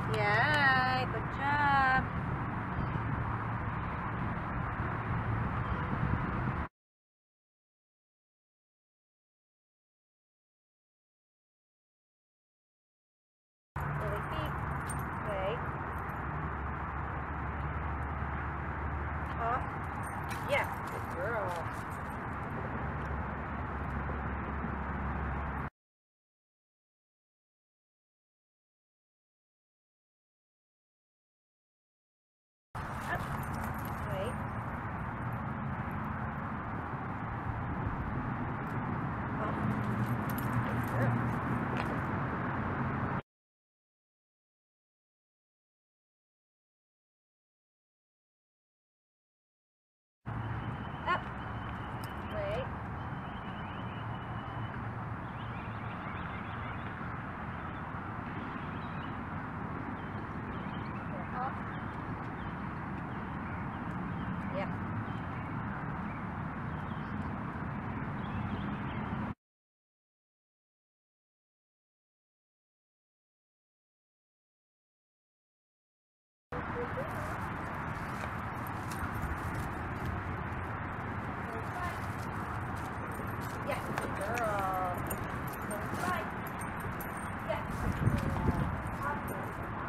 Yeah, good job. Lily feet. Wait. Off. Yes, good girl. Up. Wait. Off. Good girl. Up. Wait. Off. Yeah. Yes, good girl. Right. Yes. Awesome.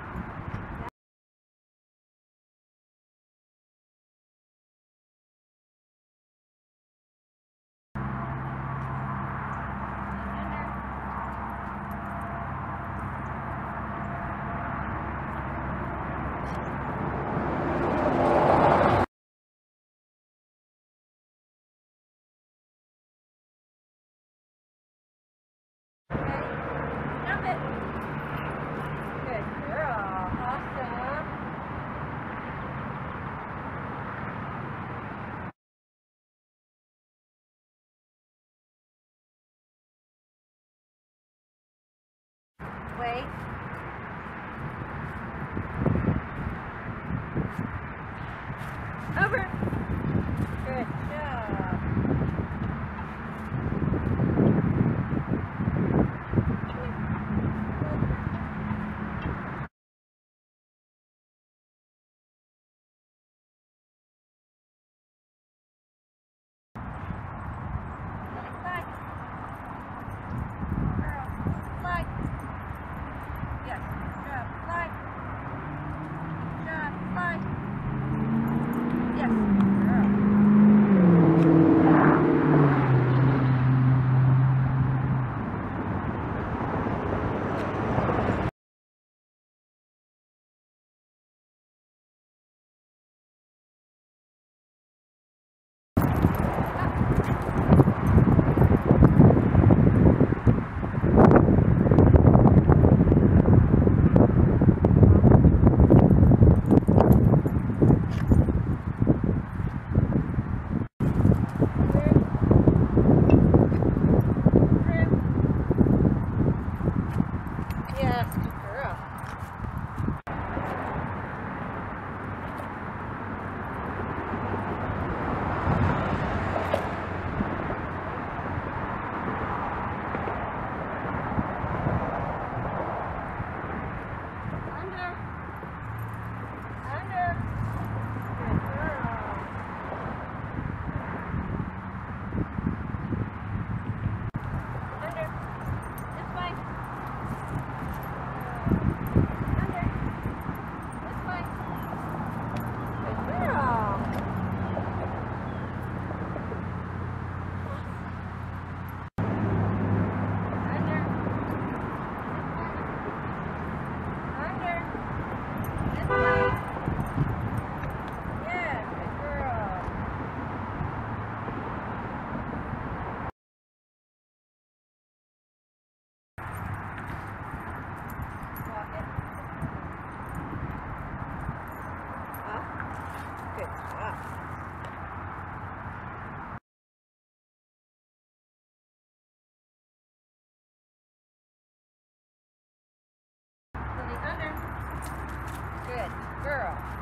Jump it. Good girl. Awesome. Wait. Over. Good job. Slide. Girl. Slide. Yes. Good job. Slide. Good job. Slide. Yes. Good girl. Yes, good girl. Under. Under. Good girl. Under. This way. Under. This way. Good girl. Under. Under. This way. Yeah, good girl. Walk it. Up. Good job. To the under. Good girl.